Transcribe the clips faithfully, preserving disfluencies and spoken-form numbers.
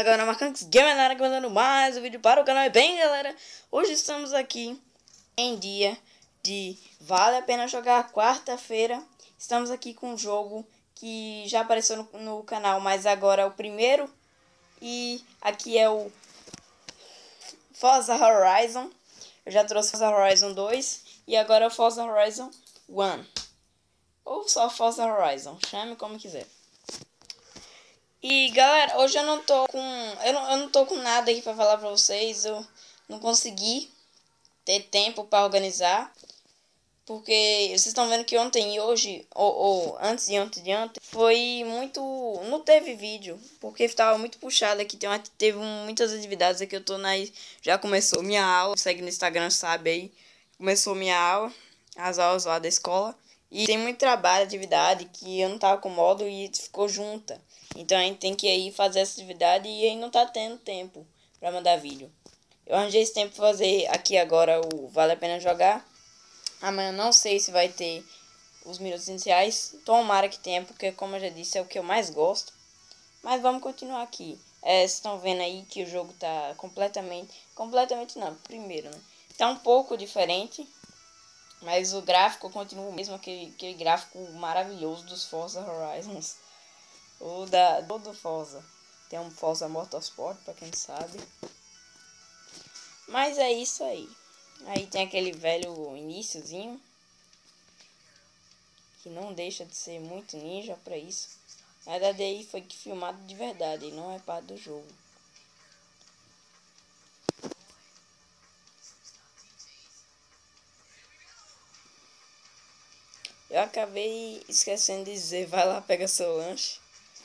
Fala galera, Marcanx Gamer na área, mandando mais um vídeo para o canal. E bem galera, hoje estamos aqui em dia de Vale a Pena Jogar quarta-feira. Estamos aqui com um jogo que já apareceu no, no canal, mas agora é o primeiro. E aqui é o Forza Horizon. Eu já trouxe Forza Horizon dois e agora é o Forza Horizon um. Ou só Forza Horizon, chame como quiser. E galera, hoje eu não tô com. Eu não, eu não tô com nada aqui pra falar pra vocês. Eu não consegui ter tempo pra organizar. Porque vocês estão vendo que ontem e hoje, ou, ou antes e ontem de ontem, foi muito. Não teve vídeo. Porque estava muito puxado aqui. Tem uma, teve muitas atividades aqui. Eu tô na. Já começou minha aula. Segue no Instagram, sabe aí. Começou minha aula. As aulas lá da escola. E tem muito trabalho, atividade que eu não tava com modo e ficou junta. Então a gente tem que ir fazer essa atividade e aí não tá tendo tempo pra mandar vídeo. Eu arranjei esse tempo pra fazer aqui agora o Vale a Pena Jogar. Amanhã não sei se vai ter os minutos iniciais. Tomara que tenha, porque como eu já disse é o que eu mais gosto. Mas vamos continuar aqui. É, vocês estão vendo aí que o jogo tá completamente... Completamente não, primeiro, né? Tá um pouco diferente. Mas o gráfico continua o mesmo, aquele, aquele gráfico maravilhoso dos Forza Horizons. Ou da, do, do Forza. Tem um Forza Motorsport, pra quem sabe. Mas é isso aí. Aí tem aquele velho iniciozinho. Que não deixa de ser muito ninja pra isso. Na verdade aí foi filmado de verdade, não é parte do jogo. Eu acabei esquecendo de dizer, vai lá, pega seu lanche.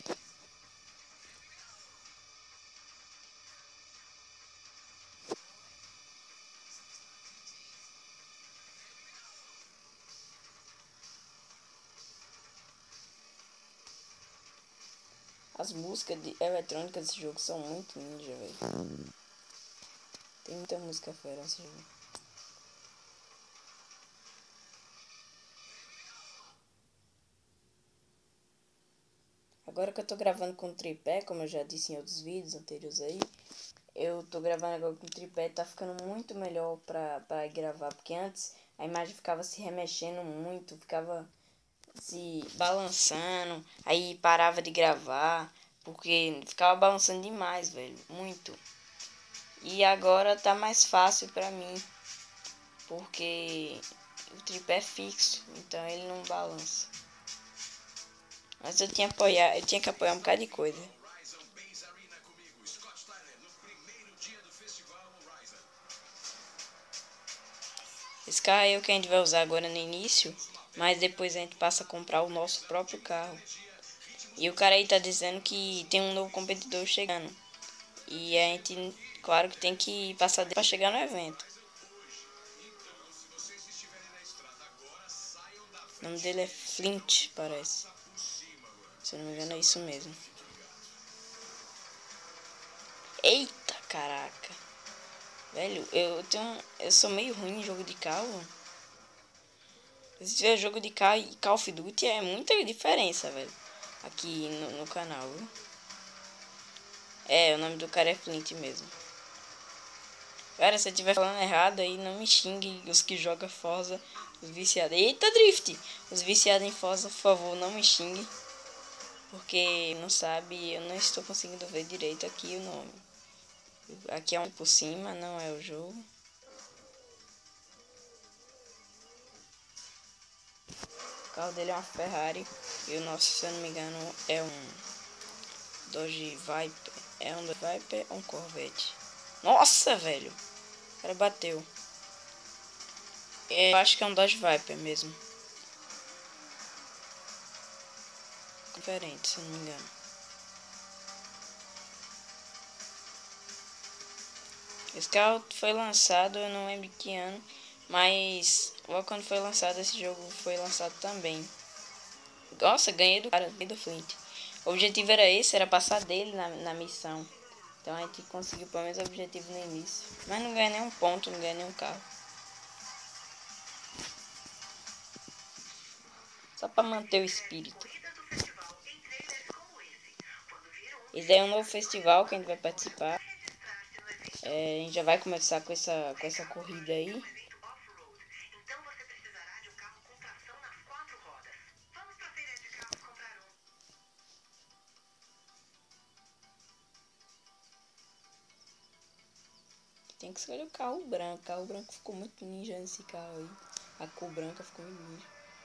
As músicas de eletrônicas desse jogo são muito ninja, velho. Tem muita música fera nesse jogo. Agora que eu tô gravando com tripé, como eu já disse em outros vídeos anteriores aí, eu tô gravando agora com tripé, tá ficando muito melhor pra, pra gravar, porque antes a imagem ficava se remexendo muito, ficava se balançando, aí parava de gravar, porque ficava balançando demais, velho, muito. E agora tá mais fácil pra mim, porque o tripé é fixo, então ele não balança. Mas eu tinha, apoiar, eu tinha que apoiar um bocado de coisa. Esse carro aí é o que a gente vai usar agora no início, mas depois a gente passa a comprar o nosso próprio carro. E o cara aí tá dizendo que tem um novo competidor chegando. E a gente, claro que tem que passar para chegar no evento. O nome dele é Flint, parece. Se eu não me engano é isso mesmo. Eita, caraca. Velho, eu tenho, eu sou meio ruim em jogo de carro. Se tiver jogo de carro e Call of Duty é muita diferença, velho. Aqui no, no canal, viu? É, o nome do cara é Flint mesmo. Cara, se eu estiver falando errado aí, não me xingue os que jogam Forza, os viciados. Eita, Drift! Os viciados em Forza, por favor, não me xingue. Porque não sabe, eu não estou conseguindo ver direito aqui o nome. Aqui é um por cima, não é o jogo. O carro dele é uma Ferrari. E o nosso, se eu não me engano, é um Dodge Viper. É um Dodge Viper ou um Corvette? Nossa, velho! O cara bateu. É, eu acho que é um Dodge Viper mesmo. Diferente, se eu não me engano. Esse carro foi lançado, eu não lembro que ano, mas logo quando foi lançado esse jogo foi lançado também. Nossa, ganhei do cara, ganhei do Flint. O objetivo era esse, era passar dele na, na missão. Então a gente conseguiu pelo menos o objetivo no início. Mas não ganhei nenhum ponto, não ganhei nenhum carro. Só pra manter o espírito. Esse daí é um novo festival que a gente vai participar. É, a gente já vai começar com essa, com essa corrida aí. Tem que escolher o carro branco. O carro branco ficou muito ninja nesse carro aí. A cor branca ficou muito ninja.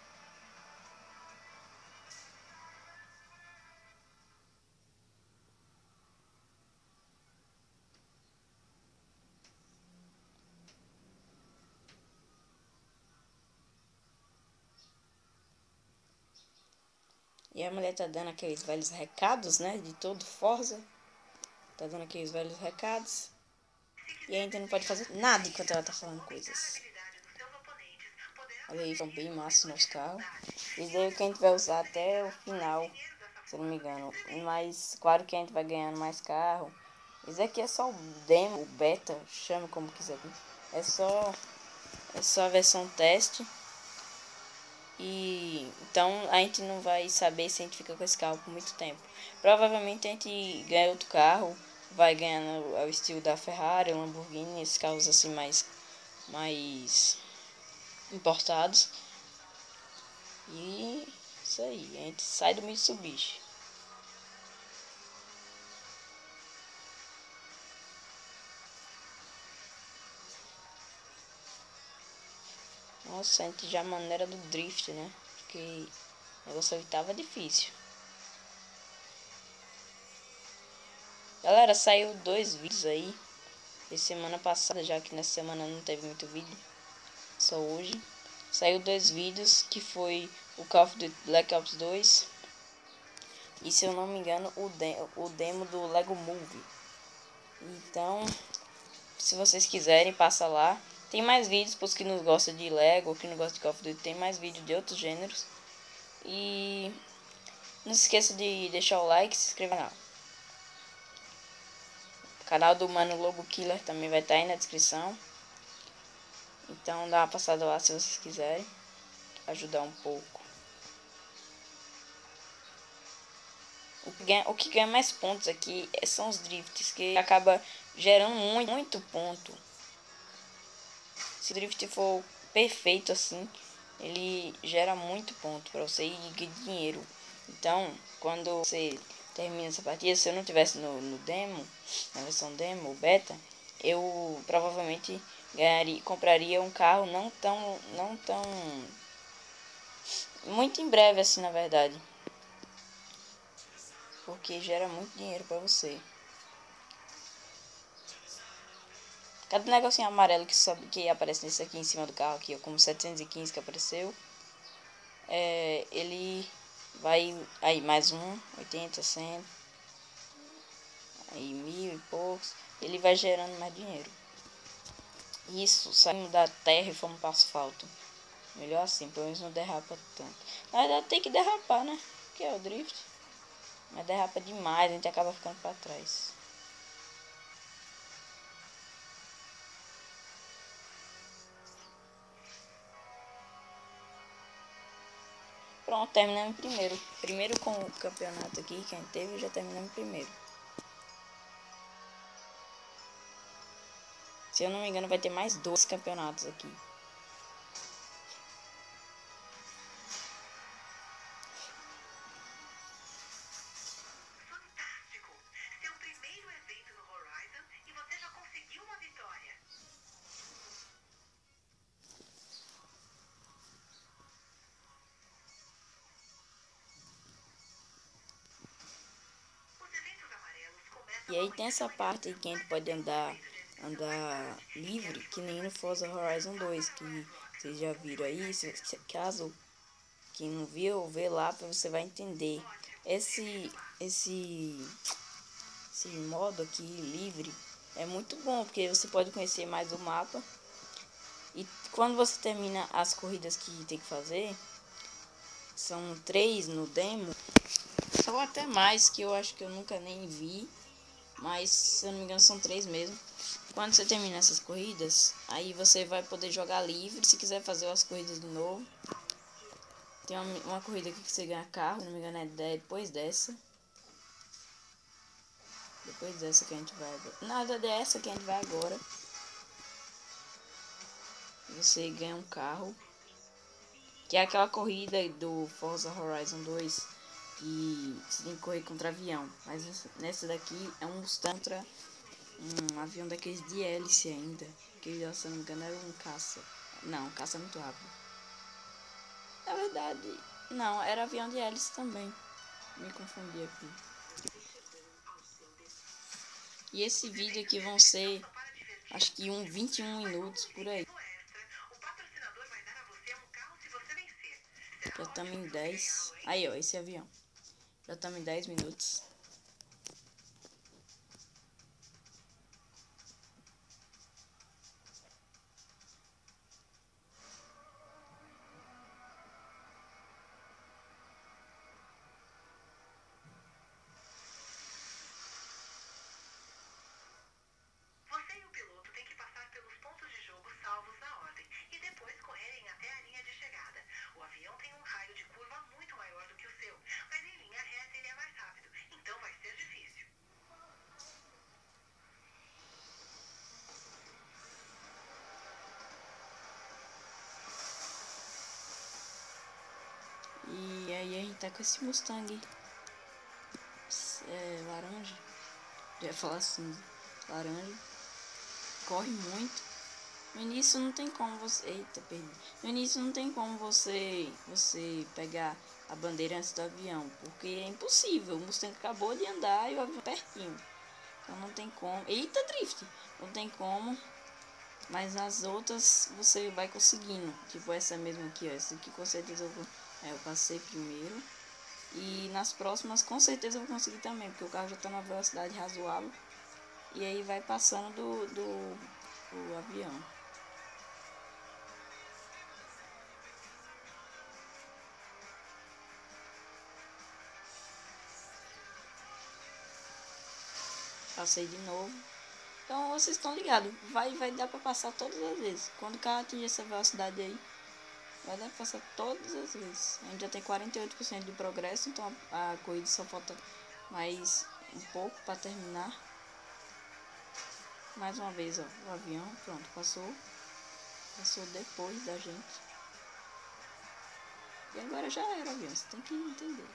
E a mulher tá dando aqueles velhos recados, né? De todo Forza. Tá dando aqueles velhos recados. E a gente não pode fazer nada enquanto ela tá falando coisas. Olha aí, são bem massa nos carros. Esse daí é o que a gente vai usar até o final, se eu não me engano. Mas claro que a gente vai ganhando mais carro. Esse aqui é só o demo, o beta, chame como quiser. É só, é só a versão teste. E então a gente não vai saber se a gente fica com esse carro por muito tempo. Provavelmente a gente ganha outro carro, vai ganhando ao estilo da Ferrari, Lamborghini, esses carros assim mais, mais importados. E isso aí, a gente sai do Mitsubishi. Nossa, a gente já maneira do drift, né? Porque o negócio ali tava difícil. Galera, saiu dois vídeos aí. De semana passada, já que nessa semana não teve muito vídeo. Só hoje. Saiu dois vídeos, que foi o Call of Duty Black Ops dois. E se eu não me engano, o, de o demo do Lego Movie. Então, se vocês quiserem, passa lá. Tem mais vídeos para os que não gostam de Lego, ou que não gostam de Call of Duty. Tem mais vídeos de outros gêneros. E não se esqueça de deixar o like e se inscrever no canal. O canal do Mano Lobo Killer também vai estar aí na descrição. Então dá uma passada lá se vocês quiserem ajudar um pouco. O que ganha, o que ganha mais pontos aqui são os drifts, que acaba gerando muito, muito ponto. Se o drift for perfeito assim, ele gera muito ponto para você e dinheiro. Então, quando você termina essa partida, se eu não tivesse no, no demo, na versão demo, ou beta, eu provavelmente ganharia, compraria um carro não tão, não tão, muito em breve assim, na verdade, porque gera muito dinheiro para você. Cada negocinho amarelo que, sobe, que aparece nesse aqui em cima do carro, aqui, ó, como setecentos e quinze que apareceu, é, ele vai, aí mais um, oitenta, cem, aí mil e poucos, ele vai gerando mais dinheiro. Isso, saímos da terra e fomos para asfalto. Melhor assim, pelo menos não derrapa tanto. Na verdade tem que derrapar, né? Que é o drift. Mas derrapa demais, a gente acaba ficando para trás. Pronto, terminamos em primeiro. Primeiro com o campeonato aqui que a gente teve, já terminamos em primeiro. Se eu não me engano, vai ter mais dois campeonatos aqui. Fantástico! Seu primeiro evento no Horizon e você já conseguiu uma vitória. Os eventos amarelos começam E aí tem essa parte aí que a gente pode andar, andar livre, que nem no Forza Horizon dois, que vocês já viram aí. Se, se, caso quem não viu, vê lá, para você vai entender. Esse, esse, esse modo aqui, livre, é muito bom, porque você pode conhecer mais o mapa. E quando você termina as corridas que tem que fazer, são três no demo, ou até mais, que eu acho que eu nunca nem vi. Mas, se eu não me engano, são três mesmo. Quando você termina essas corridas, aí você vai poder jogar livre. Se quiser fazer as corridas de novo. Tem uma, uma corrida aqui que você ganha carro, se não me engano é depois dessa. Depois dessa que a gente vai agora. Nada dessa que a gente vai agora. Você ganha um carro. Que é aquela corrida do Forza Horizon dois. Que você tem que correr contra avião. Mas nessa daqui é um Mustang contra um avião daqueles de hélice ainda. Que, se não me engano, era um caça. Não, caça muito rápido. Na verdade, não, era avião de hélice também. Me confundi aqui. E esse vídeo aqui vão ser, acho que um vinte e um minutos por aí. Já estamos em dez. Aí, ó, esse avião. Já estamos em dez minutos. Você e o piloto têm que passar pelos pontos de jogo salvos na ordem e depois correrem até a linha de chegada. O avião tem um raio de curva muito maior do que o seu, mas em linha reta ele é mais rápido, então vai ser difícil. E aí a gente tá com esse Mustang é, laranja. Eu ia falar cinza. Laranja. Corre muito. No início não tem como você... Eita, perdi. No início não tem como você você pegar a bandeira antes do avião. Porque é impossível. O Mustang acabou de andar e o avião pertinho. Então não tem como. Eita, drift! Não tem como. Mas nas outras você vai conseguindo. Tipo essa mesma aqui, ó. Essa aqui com certeza eu, vou... é, eu passei primeiro. E nas próximas com certeza eu vou conseguir também. Porque o carro já tá numa velocidade razoável. E aí vai passando do, do, do avião. Passei de novo. Então vocês estão ligados. Vai, vai dar pra passar todas as vezes. Quando o carro atingir essa velocidade aí, vai dar pra passar todas as vezes. A gente já tem quarenta e oito por cento de progresso. Então a, a corrida só falta mais um pouco pra terminar. Mais uma vez, ó. O avião, pronto, passou. Passou depois da gente. E agora já era o avião. Você tem que entender.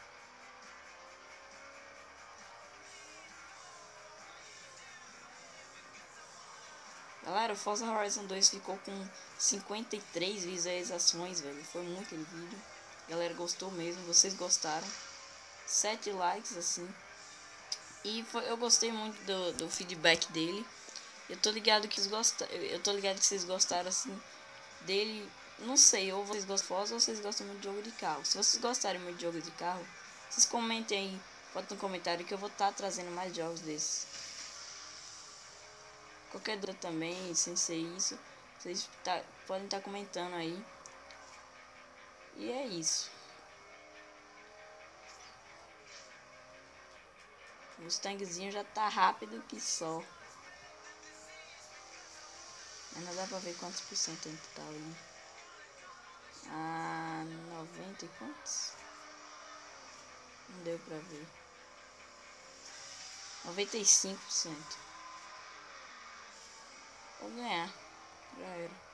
Galera, o Forza Horizon dois ficou com cinquenta e três visualizações, velho. Foi muito aquele vídeo. A galera gostou mesmo, vocês gostaram. sete likes, assim. E foi, eu gostei muito do, do feedback dele. Eu tô ligado que vocês gostaram. Eu tô ligado que vocês gostaram, assim, dele. Não sei, ou vocês gostam de Forza ou vocês gostam muito de jogo de carro. Se vocês gostarem muito de jogo de carro, vocês comentem aí. Bota no comentário que eu vou estar tá trazendo mais jogos desses. Qualquer dúvida também, sem ser isso, vocês tá, podem estar tá comentando aí. E é isso. O Mustangzinho já tá rápido que só. Mas não dá pra ver quantos por cento ainda tá ali. Ah, noventa e quantos? Não deu pra ver. noventa e cinco por cento. Vou ganhar. Já era.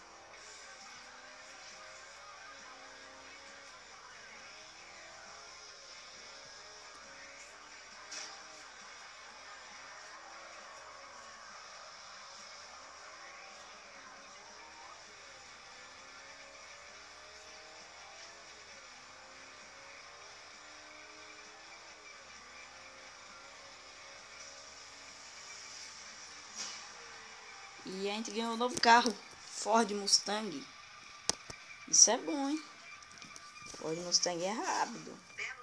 E a gente ganhou um novo carro. Ford Mustang. Isso é bom, hein? Ford Mustang é rápido.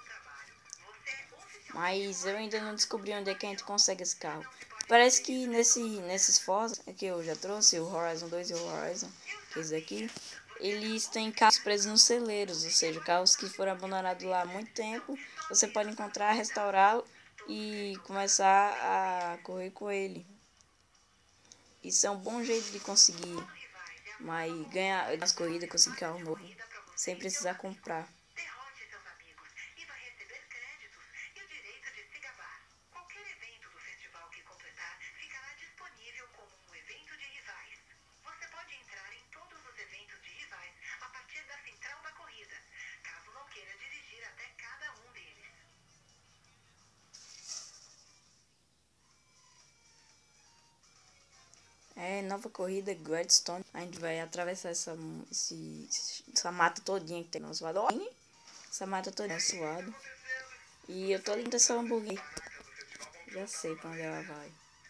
Mas eu ainda não descobri onde é que a gente consegue esse carro. Parece que nesse, nesses Forza que eu já trouxe, o Horizon dois e o Horizon, que é esse daqui, eles têm carros presos nos celeiros, ou seja, carros que foram abandonados lá há muito tempo, você pode encontrar, restaurá-lo e começar a correr com ele. Isso é um bom jeito de conseguir mas ganhar as corridas, conseguir carro novo, sem precisar comprar. Derrote seus amigos e vai receber créditos e o direito de se gabar. Qualquer evento do festival É, nova corrida, Gladstone. A gente vai atravessar essa, esse, essa mata todinha que tem no suado. Olha, essa mata todinha suado. E eu tô ali dessa Lamborghini. Já sei pra onde ela vai.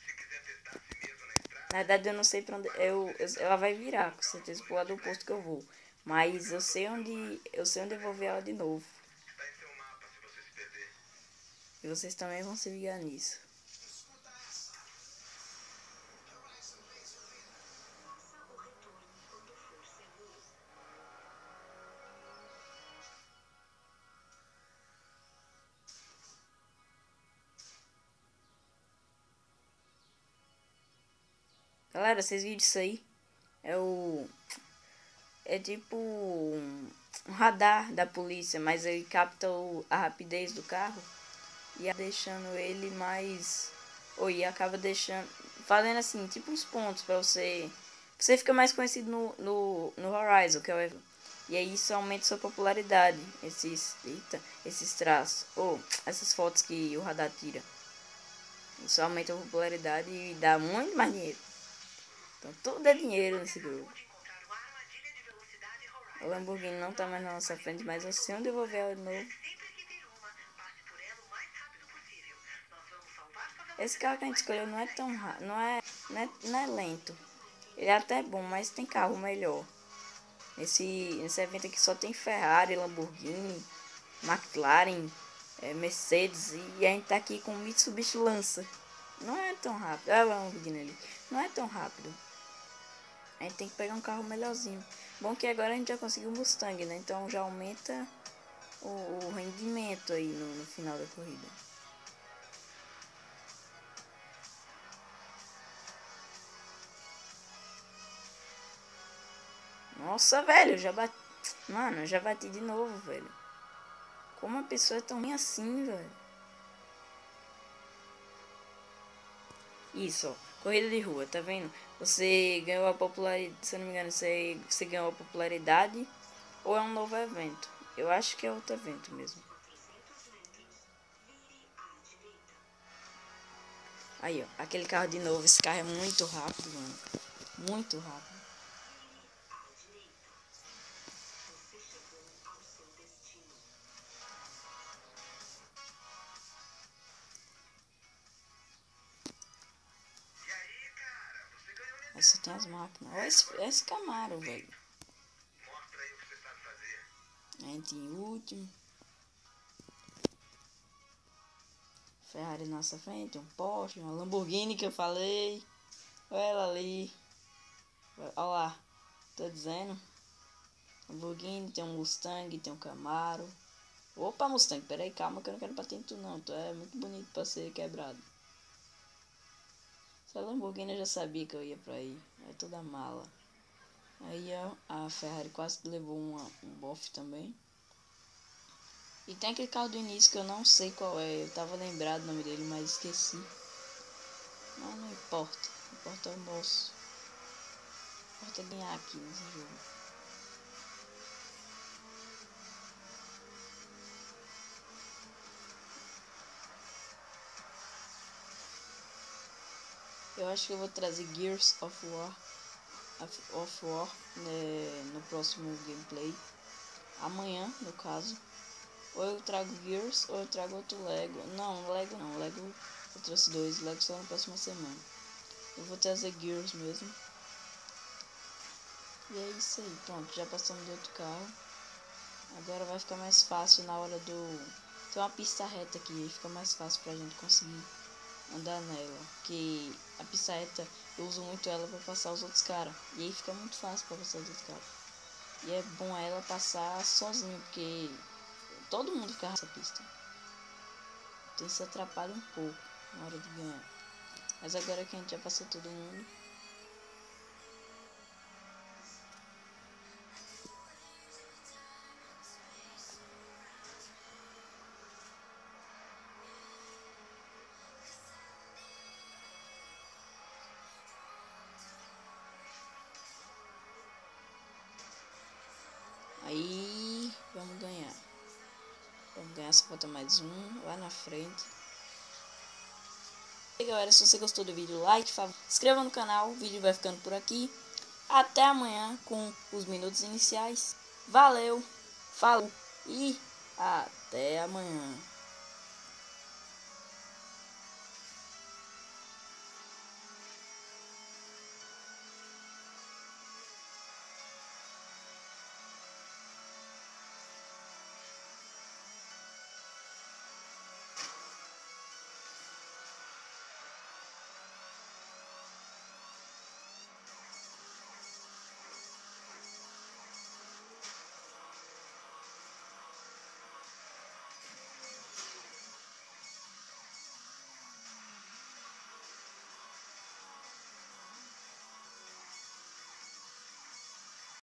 Na verdade, eu não sei pra onde... Eu, eu, ela vai virar, com certeza, pro lado oposto que eu vou. Mas eu sei onde... Eu sei onde eu vou ver ela de novo. E vocês também vão se ligar nisso. Galera, vocês viram isso aí? É o... É tipo um radar da polícia, mas ele capta o, a rapidez do carro e deixando ele mais... Ou e acaba deixando... Fazendo assim, tipo uns pontos pra você... Você fica mais conhecido no, no, no Horizon, que é o... E aí isso aumenta sua popularidade, esses, eita, esses traços, ou essas fotos que o radar tira. Isso aumenta a popularidade e dá muito mais dinheiro. Então tudo é dinheiro nesse jogo. O Lamborghini não tá mais na nossa frente, mas eu sei onde eu vou ver ela de novo. Esse carro que a gente escolheu não é tão rápido, não é, não é, não é lento. Ele é até bom, mas tem carro melhor. Nesse, nesse evento aqui só tem Ferrari, Lamborghini, McLaren, é, Mercedes, e a gente tá aqui com Mitsubishi Lancer. Não é tão rápido. Olha a Lamborghini ali. Não é tão rápido. A gente tem que pegar um carro melhorzinho. Bom que agora a gente já conseguiu o Mustang, né? Então já aumenta o, o rendimento aí no, no final da corrida. Nossa, velho, eu já bati. Mano, eu já bati de novo, velho. Como a pessoa é tão ruim assim, velho. Isso, ó. Corrida de rua, tá vendo? Você ganhou a popularidade. Se eu não me engano, você, você ganhou a popularidade. Ou é um novo evento? Eu acho que é outro evento mesmo. Aí, ó. Aquele carro de novo. Esse carro é muito rápido, mano. Muito rápido. Aí só tem as máquinas. Olha esse, esse Camaro, velho. A gente em último. Ferrari na nossa frente. Um Porsche. Uma Lamborghini que eu falei. Olha ela ali. Olha lá. Tô dizendo. Lamborghini. Tem um Mustang. Tem um Camaro. Opa, Mustang. Pera aí, calma que eu não quero bater em tu não. Tu é muito bonito pra ser quebrado. Essa Lamborghini eu já sabia que eu ia pra aí. É toda mala. Aí a, a Ferrari quase levou uma, um bofe também. E tem aquele carro do início que eu não sei qual é. Eu tava lembrado o nome dele, mas esqueci. Mas não importa. Importa o moço. Importa ganhar aqui nesse jogo. Eu acho que eu vou trazer Gears of War. Of War né, no próximo gameplay. Amanhã, no caso. Ou eu trago Gears ou eu trago outro Lego. Não, Lego não. Lego eu trouxe dois. Lego só na próxima semana. Eu vou trazer Gears mesmo. E é isso aí. Pronto, já passamos de outro carro. Agora vai ficar mais fácil na hora do... Tem uma pista reta aqui. Fica mais fácil pra gente conseguir andar nela. Porque a pista reta eu uso muito ela pra passar os outros caras. E aí fica muito fácil pra passar os outros caras. E é bom ela passar sozinho. Porque... todo mundo fica nessa pista. Então isso atrapalha um pouco na hora de ganhar. Mas agora que a gente já passou todo mundo. Aí vamos ganhar. Vamos ganhar, só falta mais um lá na frente. E galera, se você gostou do vídeo, like, favor. Se inscreva no canal, o vídeo vai ficando por aqui. Até amanhã com os minutos iniciais. Valeu, falou e até amanhã.